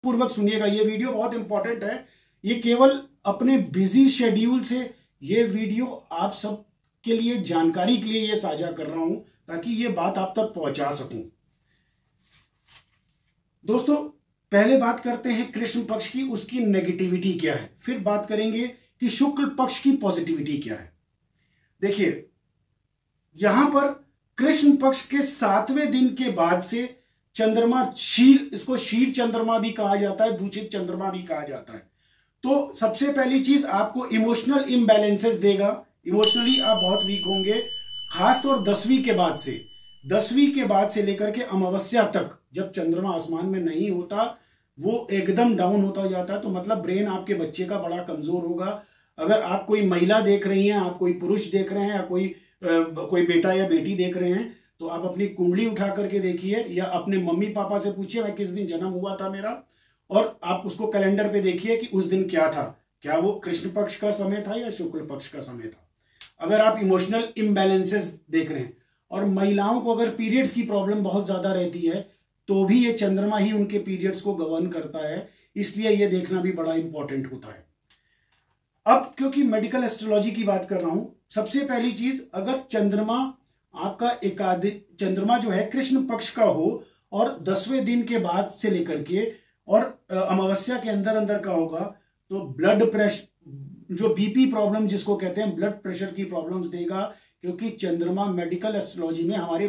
पूर्वक सुनिएगा, ये वीडियो बहुत इंपॉर्टेंट है। ये केवल अपने बिजी शेड्यूल से ये वीडियो आप सब के लिए जानकारी के लिए ये साझा कर रहा हूं, ताकि ये बात आप तक पहुंचा सकूं। दोस्तों, पहले बात करते हैं कृष्ण पक्ष की, उसकी नेगेटिविटी क्या है, फिर बात करेंगे कि शुक्ल पक्ष की पॉजिटिविटी क्या है। देखिए, यहां पर कृष्ण पक्ष के 7वें दिन के बाद से चंद्रमा क्षीर, इसको क्षीर चंद्रमा भी कहा जाता है, दूषित चंद्रमा भी कहा जाता है। तो सबसे पहली चीज आपको इमोशनल इम्बैलेंसेस देगा, इमोशनली आप बहुत वीक होंगे, खासतौर 10वीं के बाद से लेकर के अमावस्या तक, जब चंद्रमा आसमान में नहीं होता वो एकदम डाउन होता जाता है। तो मतलब ब्रेन आपके बच्चे का बड़ा कमजोर होगा। अगर आप कोई महिला देख रही हैं, आप कोई पुरुष देख रहे हैं, या कोई बेटा या बेटी देख रहे हैं, तो आप अपनी कुंडली उठा करके देखिए, या अपने मम्मी पापा से पूछिए मैं किस दिन जन्म हुआ था मेरा, और आप उसको कैलेंडर पे देखिए कि उस दिन क्या था, क्या वो कृष्ण पक्ष का समय था या शुक्ल पक्ष का समय था। अगर आप इमोशनल इम्बैलेंसेस देख रहे हैं, और महिलाओं को अगर पीरियड्स की प्रॉब्लम बहुत ज्यादा रहती है, तो भी ये चंद्रमा ही उनके पीरियड्स को गवर्न करता है, इसलिए ये देखना भी बड़ा इंपॉर्टेंट होता है। अब क्योंकि मेडिकल एस्ट्रोलॉजी की बात कर रहा हूं, सबसे पहली चीज, अगर चंद्रमा आपका चंद्रमा जो है कृष्ण पक्ष का हो और 10वें दिन के बाद से लेकर के और अमावस्या के अंदर अंदर का होगा, तो ब्लड प्रेशर, जो बीपी प्रॉब्लम जिसको कहते हैं, ब्लड प्रेशर की प्रॉब्लम्स देगा। क्योंकि चंद्रमा मेडिकल एस्ट्रोलॉजी में हमारे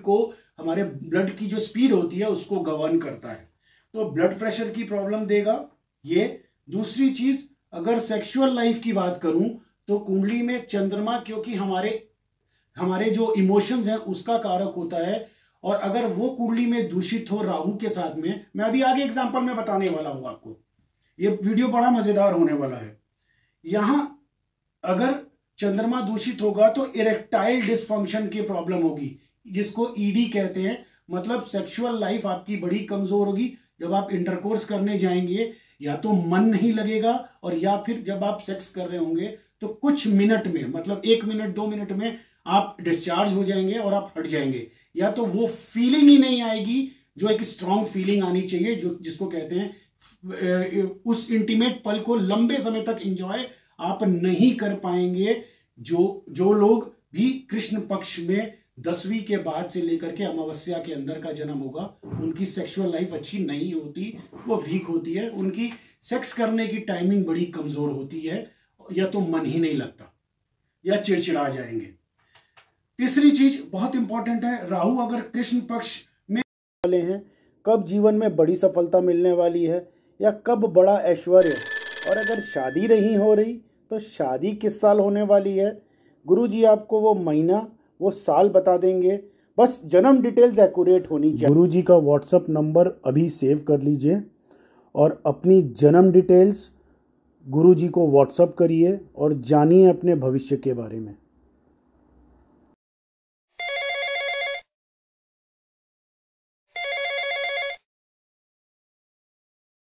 ब्लड की जो स्पीड होती है उसको गवर्न करता है, तो ब्लड प्रेशर की प्रॉब्लम देगा ये। दूसरी चीज, अगर सेक्सुअल लाइफ की बात करूं, तो कुंडली में चंद्रमा क्योंकि हमारे जो इमोशंस हैं उसका कारक होता है, और अगर वो कुंडली में दूषित हो राहु के साथ में, मैं अभी आगे एग्जांपल में बताने वाला हूं आपको, ये वीडियो बड़ा मजेदार होने वाला है। यहां अगर चंद्रमा दूषित होगा तो इरेक्टाइल डिसफंक्शन की प्रॉब्लम होगी, जिसको ईडी कहते हैं, मतलब सेक्सुअल लाइफ आपकी बड़ी कमजोर होगी। जब आप इंटरकोर्स करने जाएंगे, या तो मन नहीं लगेगा, और या फिर जब आप सेक्स कर रहे होंगे तो कुछ मिनट में, मतलब 1 मिनट 2 मिनट में आप डिस्चार्ज हो जाएंगे और आप हट जाएंगे, या तो वो फीलिंग ही नहीं आएगी जो एक स्ट्रांग फीलिंग आनी चाहिए, जिसको कहते हैं उस इंटीमेट पल को लंबे समय तक एंजॉय आप नहीं कर पाएंगे। जो लोग भी कृष्ण पक्ष में 10वीं के बाद से लेकर के अमावस्या के अंदर का जन्म होगा, उनकी सेक्सुअल लाइफ अच्छी नहीं होती, वो वीक होती है, उनकी सेक्स करने की टाइमिंग बड़ी कमजोर होती है, या तो मन ही नहीं लगता, या चिड़चिड़ा जाएंगे। तीसरी चीज बहुत इंपॉर्टेंट है, राहु अगर कृष्ण पक्ष में वाले हैं, कब जीवन में बड़ी सफलता मिलने वाली है, या कब बड़ा ऐश्वर्य, और अगर शादी नहीं हो रही तो शादी किस साल होने वाली है। गुरुजी आपको वो महीना वो साल बता देंगे, बस जन्म डिटेल्स एक्यूरेट होनी चाहिए। गुरुजी का व्हाट्सएप नंबर अभी सेव कर लीजिए और अपनी जन्म डिटेल्स गुरुजी को व्हाट्सएप करिए और जानिए अपने भविष्य के बारे में।